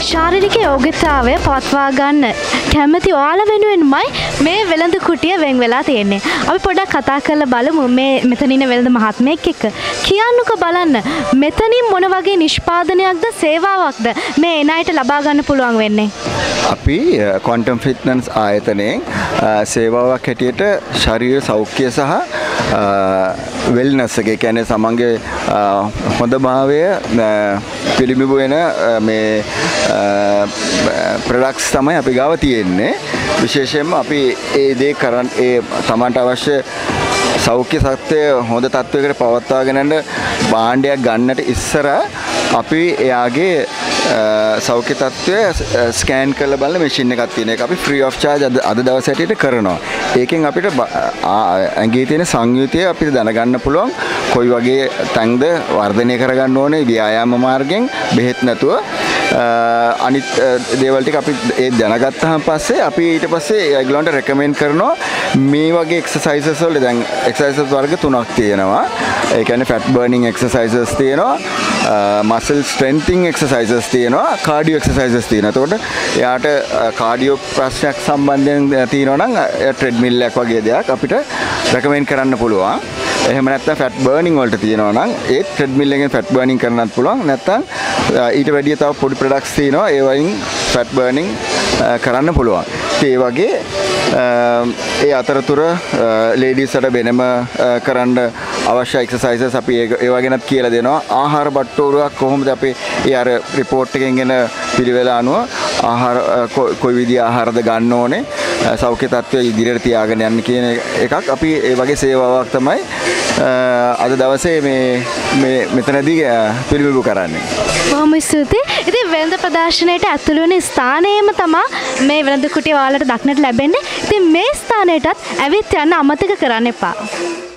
ශාරීරික යෝග්‍යතාවය පවත්වා ගන්න කැමති ඔයාලා වෙනුවෙන්මයි මේ වෙළඳ කුටිය වෙන් වෙලා තියෙන්නේ. අපි පොඩ්ඩක් කතා කරලා බලමු මේ මෙතන ඉන්න වෙළඳ මහත්මයෙක් එක්ක. කියන්නකෝ බලන්න මෙතනින් මොන වගේ නිෂ්පාදනයක්ද සේවාවක්ද මේ එන අයට ලබා ගන්න පුළුවන් වෙන්නේ? අපි ක්වොන්ටම් ෆිට්නස් ආයතනයෙන් සේවාවක් හැටියට ශරීර සෞඛ්‍ය සහ වෙල්නස් එක කියන්නේ සමන්ගේ හොඳභාවය පිළිබිඹු වෙන මේ ප්‍රොඩක්ට්ස් තමයි අපි ගාව තියෙන්නේ. විශේෂයෙන්ම අපි ඒ දේ කරන් ඒ තමන්ට අවශ්‍ය සෞඛ්‍ය සත්‍ය හොඳ තත්වයකට පවත්වාගෙන යන භාණ්ඩයක් ගන්නට ඉස්සර අපි එයාගේ සෞඛ්‍ය තත්ත්වය ස්කෑන් කරලා බලන මැෂින් එකක් තියෙන එක අපි ෆ්‍රී ඔෆ් චාර්ජ් අද දවස් හැටියට කරනවා. ඒකෙන් අපිට ඇඟේ තියෙන සංයුතිය අපිට දැනගන්න පුළුවන් කොයි වගේ තැන්ද වර්ධනය කරගන්න ඕනේ ව්‍යායාම මාර්ගයෙන් බෙහෙත් නැතුව. අනිත් දේවල් ටික අපි ඒ දැනගත්තාන් පස්සේ අපි ඊට පස්සේ ඒගොල්ලන්ට රෙකමෙන්ඩ් කරනවා මේ වගේ එක්සර්සයිසස් වල දැන් එක්සර්සයිසස් වර්ග 3ක් තියෙනවා. ඒ කියන්නේ ෆැට් බර්නින් එක්සර්සයිසස් තියෙනවා, මසල් ස්ට්‍රෙන්තින් එක්සර්සයිසස් තියෙනවා, කාඩියෝ එක්සර්සයිසස් තියෙනවා. එතකොට එයාට කාඩියෝ ප්‍රශ්නයක් සම්බන්ධයෙන් තියෙනවා නම් ට්‍රෙඩ්මිල් එකක් වගේ දෙයක් අපිට රෙකමෙන්ඩ් කරන්න පුළුවන්. එහෙම නැත්නම් ෆැට් බර්නින් වලට තියෙනවා නම් ඒ ට්‍රෙඩ්මිල් එකෙන් ෆැට් බර්නින් කරන්නත් පුළුවන්. නැත්නම් ඊට වැඩිය තව පොඩි ප්‍රොඩක්ට්ස් තියෙනවා ඒ වයින් ෆැට් බර්නින් කරන්න පුළුවන්. ඒ වගේ ඒ අතරතුර ලේඩීස්ට වෙනම කරන්න අවශ්‍ය එක්සර්සයිසස් අපි ඒවා ගැනත් කියලා දෙනවා. ආහාර බට්ටෝරුවක් කොහොමද අපි ඒ අර රිපෝට් එකෙන් එන පිළිවෙල අනුව ආහාර කොයි විදිහ ආහාරද ගන්න ඕනේ සෞඛ්‍ය තත්ත්වය ඉදිරියට තියාගෙන යන්න කියන එකක් අපි ඒ වගේ සේවාවක් තමයි අද දවසේ මේ මෙතනදී පිළිබිඹු කරන්නේ. බොහොම ස්තුතියි. ඉතින් වෙළඳ ප්‍රදර්ශනයට ඇතුළු වෙන ස්ථානයේම තමයි මේ වෙළඳ කුටිය ඔයාලට දක්නට ලැබෙන්නේ. ඉතින් මේ ස්ථානයටත් ඇවිත් යන්න අමතක කරන්න එපා.